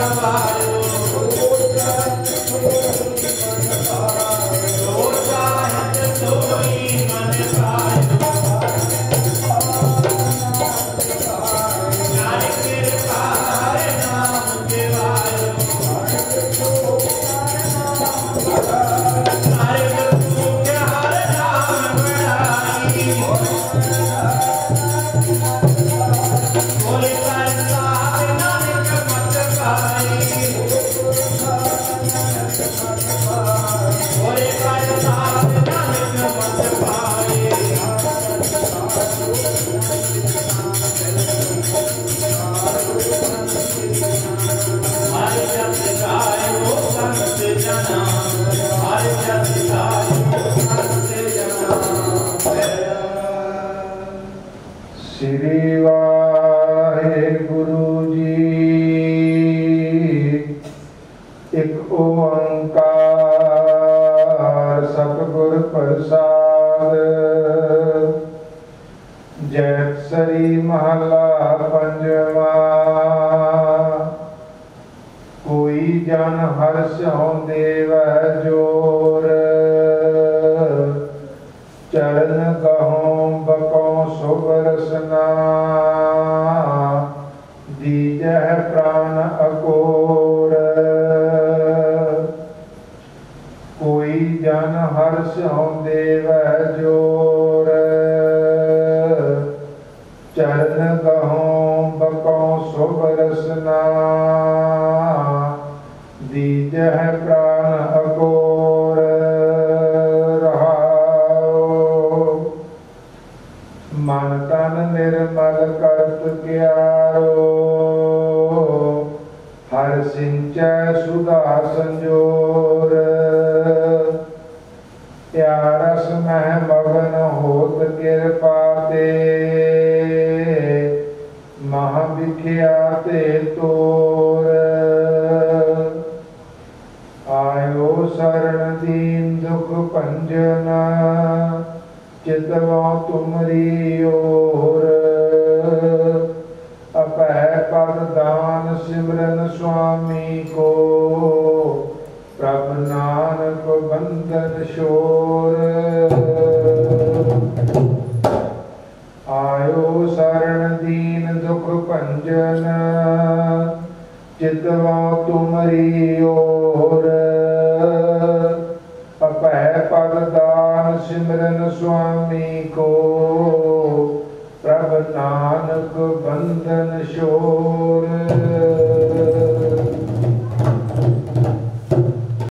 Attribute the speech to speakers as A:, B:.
A: श्री वाहिगुरु जी। एक ओंकार सतगुर प्रसाद। जैत सरी महला पंजवा। कोई जन हर्ष देव जोर। चरण गहों बकों सुबरसना। दीजह प्राण अकोर। कोई जन हर्ष देव जोर। चरण गहों बकों सुबरसना। दीजह प्राण अकोर। मन तन निर्मल करत क्यारो। हर सिंचै सुधा संजोर। प्यारस मह मगन होत कृपा ते। मह बिख्याते तोर। आयो शरण दीन दुख भंजन। चितवा तुमरी ओर। अपै पद दान सिमरन स्वामी को। प्रभ नानक बंदन शोर। आयो शरण दीन दुख भंजन। चितवा तुमरी ओर। अपै पद दान सिमरन स्वामी को। प्रभ नानक बंदन शोर।